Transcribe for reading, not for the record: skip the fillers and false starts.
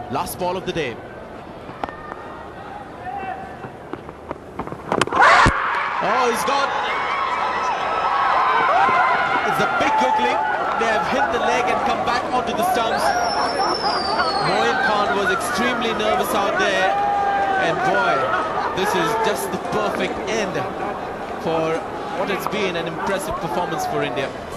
Last ball of the day. Oh, he's gone. It's a big googling. They have hit the leg and come back onto the stumps. Moin Khan was extremely nervous out there. And boy, this is just the perfect end for what has been an impressive performance for India.